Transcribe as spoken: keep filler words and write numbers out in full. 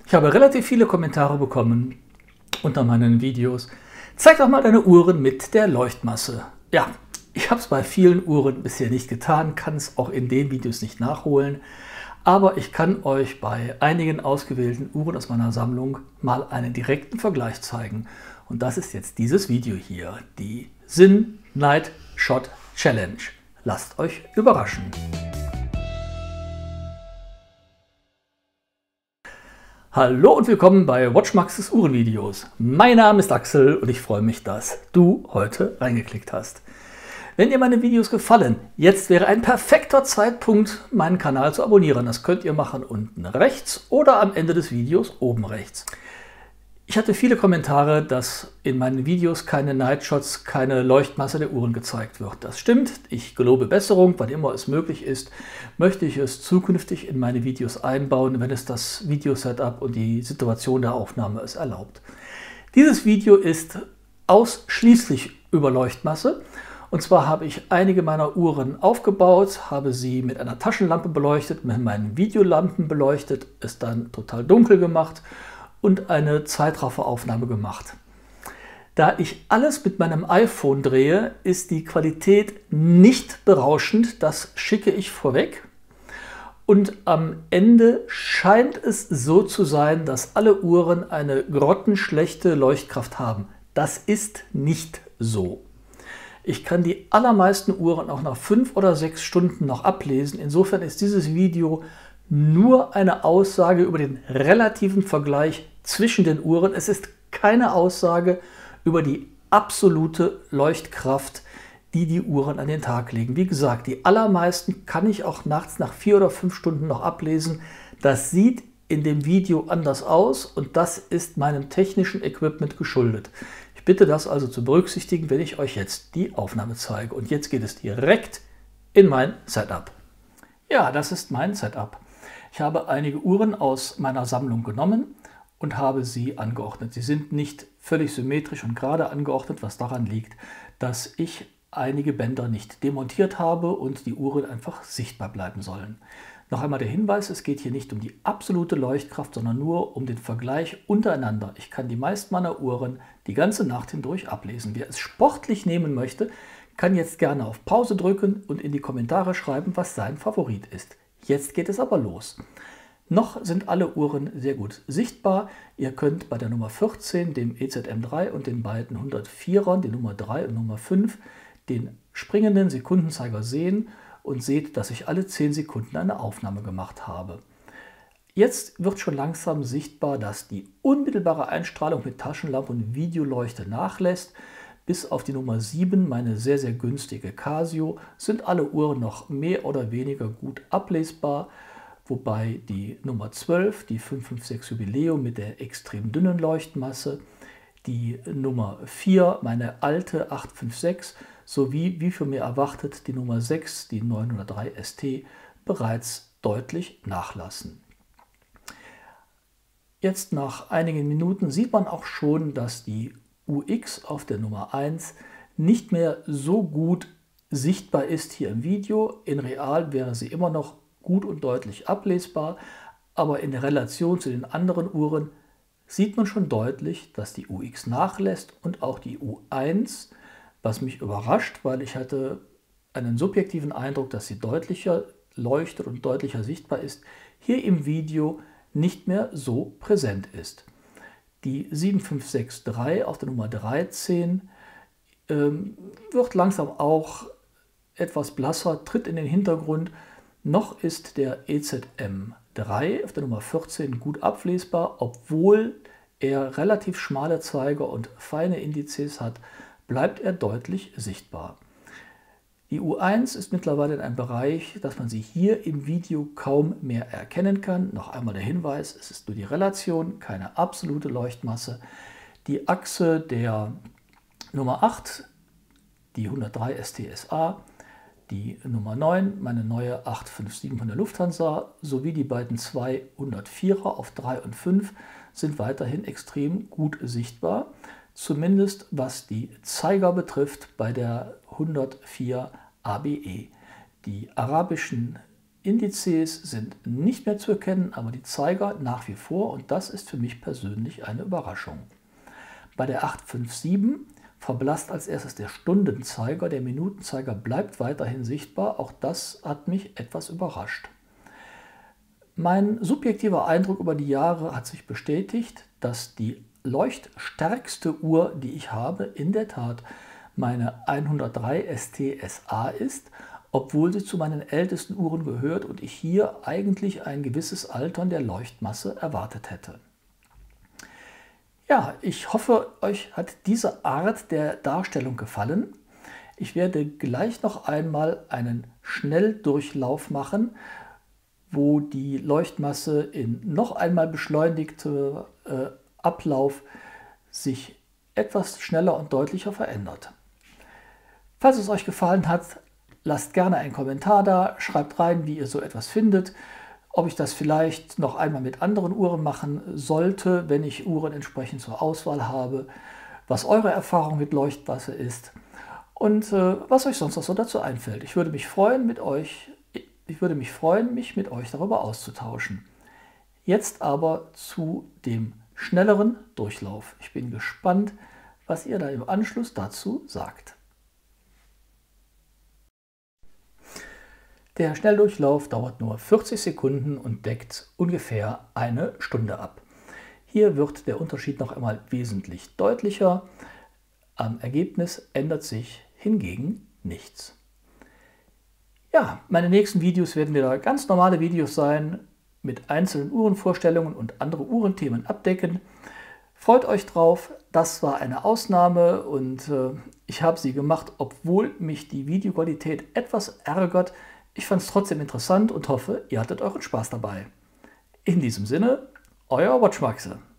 Ich habe relativ viele Kommentare bekommen unter meinen Videos. Zeig doch mal deine Uhren mit der Leuchtmasse. Ja, ich habe es bei vielen Uhren bisher nicht getan, kann es auch in den Videos nicht nachholen. Aber ich kann euch bei einigen ausgewählten Uhren aus meiner Sammlung mal einen direkten Vergleich zeigen. Und das ist jetzt dieses Video hier, die Sinn Night Shot Challenge. Lasst euch überraschen. Hallo und willkommen bei WatchMax's Uhrenvideos. Mein Name ist Axel und ich freue mich, dass du heute reingeklickt hast. Wenn dir meine Videos gefallen, jetzt wäre ein perfekter Zeitpunkt, meinen Kanal zu abonnieren. Das könnt ihr machen unten rechts oder am Ende des Videos oben rechts. Ich hatte viele Kommentare, dass in meinen Videos keine Nightshots, keine Leuchtmasse der Uhren gezeigt wird. Das stimmt, ich gelobe Besserung, wann immer es möglich ist, möchte ich es zukünftig in meine Videos einbauen, wenn es das Videosetup und die Situation der Aufnahme es erlaubt. Dieses Video ist ausschließlich über Leuchtmasse. Und zwar habe ich einige meiner Uhren aufgebaut, habe sie mit einer Taschenlampe beleuchtet, mit meinen Videolampen beleuchtet, es dann total dunkel gemacht und eine Zeitrafferaufnahme gemacht. Da ich alles mit meinem iPhone drehe, ist die Qualität nicht berauschend, das schicke ich vorweg. Und am Ende scheint es so zu sein, dass alle Uhren eine grottenschlechte Leuchtkraft haben. Das ist nicht so. Ich kann die allermeisten Uhren auch nach fünf oder sechs Stunden noch ablesen. Insofern ist dieses Video nur eine Aussage über den relativen Vergleich zwischen den Uhren. Es ist keine Aussage über die absolute Leuchtkraft, die die Uhren an den Tag legen. Wie gesagt, die allermeisten kann ich auch nachts nach vier oder fünf Stunden noch ablesen. Das sieht in dem Video anders aus und das ist meinem technischen Equipment geschuldet. Ich bitte das also zu berücksichtigen, wenn ich euch jetzt die Aufnahme zeige. Und jetzt geht es direkt in mein Setup. Ja, das ist mein Setup. Ich habe einige Uhren aus meiner Sammlung genommen und habe sie angeordnet. Sie sind nicht völlig symmetrisch und gerade angeordnet, was daran liegt, dass ich einige Bänder nicht demontiert habe und die Uhren einfach sichtbar bleiben sollen. Noch einmal der Hinweis, es geht hier nicht um die absolute Leuchtkraft, sondern nur um den Vergleich untereinander. Ich kann die meisten meiner Uhren die ganze Nacht hindurch ablesen. Wer es sportlich nehmen möchte, kann jetzt gerne auf Pause drücken und in die Kommentare schreiben, was sein Favorit ist. Jetzt geht es aber los. Noch sind alle Uhren sehr gut sichtbar. Ihr könnt bei der Nummer vierzehn, dem E Z M drei und den beiden hundertvierern, die Nummer drei und Nummer fünf, den springenden Sekundenzeiger sehen und seht, dass ich alle zehn Sekunden eine Aufnahme gemacht habe. Jetzt wird schon langsam sichtbar, dass die unmittelbare Einstrahlung mit Taschenlampe und Videoleuchte nachlässt. Bis auf die Nummer sieben, meine sehr, sehr günstige Casio, sind alle Uhren noch mehr oder weniger gut ablesbar, wobei die Nummer zwölf, die fünf fünf sechs Jubiläum mit der extrem dünnen Leuchtmasse, die Nummer vier, meine alte acht fünf sechs, sowie, wie für mir erwartet, die Nummer sechs, die neunhundertdrei S T, bereits deutlich nachlassen. Jetzt nach einigen Minuten sieht man auch schon, dass die U X auf der Nummer eins nicht mehr so gut sichtbar ist hier im Video. In real wäre sie immer noch gut und deutlich ablesbar, aber in der Relation zu den anderen Uhren sieht man schon deutlich, dass die U X nachlässt und auch die U eins, was mich überrascht, weil ich hatte einen subjektiven Eindruck, dass sie deutlicher leuchtet und deutlicher sichtbar ist, hier im Video nicht mehr so präsent ist. Die sieben fünf sechs drei auf der Nummer dreizehn ähm, wird langsam auch etwas blasser, tritt in den Hintergrund. Noch ist der E Z M drei auf der Nummer vierzehn gut ablesbar, obwohl er relativ schmale Zeiger und feine Indizes hat, bleibt er deutlich sichtbar. Die U eins ist mittlerweile in einem Bereich, dass man sie hier im Video kaum mehr erkennen kann. Noch einmal der Hinweis, es ist nur die Relation, keine absolute Leuchtmasse. Die Achse der Nummer acht, die hundertdrei S T S A, die Nummer neun, meine neue acht fünf sieben von der Lufthansa, sowie die beiden zweihundertvierer auf drei und fünf sind weiterhin extrem gut sichtbar. Zumindest was die Zeiger betrifft bei der hundertvier A B E. Die arabischen Indizes sind nicht mehr zu erkennen, aber die Zeiger nach wie vor, und das ist für mich persönlich eine Überraschung. Bei der acht fünf sieben verblasst als erstes der Stundenzeiger, der Minutenzeiger bleibt weiterhin sichtbar, auch das hat mich etwas überrascht. Mein subjektiver Eindruck über die Jahre hat sich bestätigt, dass die leuchtstärkste Uhr, die ich habe, in der Tat meine hundertdrei S T S A ist, obwohl sie zu meinen ältesten Uhren gehört und ich hier eigentlich ein gewisses Altern der Leuchtmasse erwartet hätte. Ja, ich hoffe, euch hat diese Art der Darstellung gefallen. Ich werde gleich noch einmal einen Schnelldurchlauf machen, wo die Leuchtmasse in noch einmal beschleunigter äh, Ablauf sich etwas schneller und deutlicher verändert. Falls es euch gefallen hat, lasst gerne einen Kommentar da, schreibt rein, wie ihr so etwas findet, ob ich das vielleicht noch einmal mit anderen Uhren machen sollte, wenn ich Uhren entsprechend zur Auswahl habe, was eure Erfahrung mit Leuchtmasse ist und äh, was euch sonst noch so dazu einfällt. Ich würde mich freuen, mit euch, ich würde mich freuen, mich mit euch darüber auszutauschen. Jetzt aber zu dem schnelleren Durchlauf. Ich bin gespannt, was ihr da im Anschluss dazu sagt. Der Schnelldurchlauf dauert nur vierzig Sekunden und deckt ungefähr eine Stunde ab. Hier wird der Unterschied noch einmal wesentlich deutlicher. Am Ergebnis ändert sich hingegen nichts. Ja, meine nächsten Videos werden wieder ganz normale Videos sein, mit einzelnen Uhrenvorstellungen und andere Uhrenthemen abdecken. Freut euch drauf, das war eine Ausnahme und äh, ich habe sie gemacht, obwohl mich die Videoqualität etwas ärgert. Ich fand es trotzdem interessant und hoffe, ihr hattet euren Spaß dabei. In diesem Sinne, euer Watchmaxe.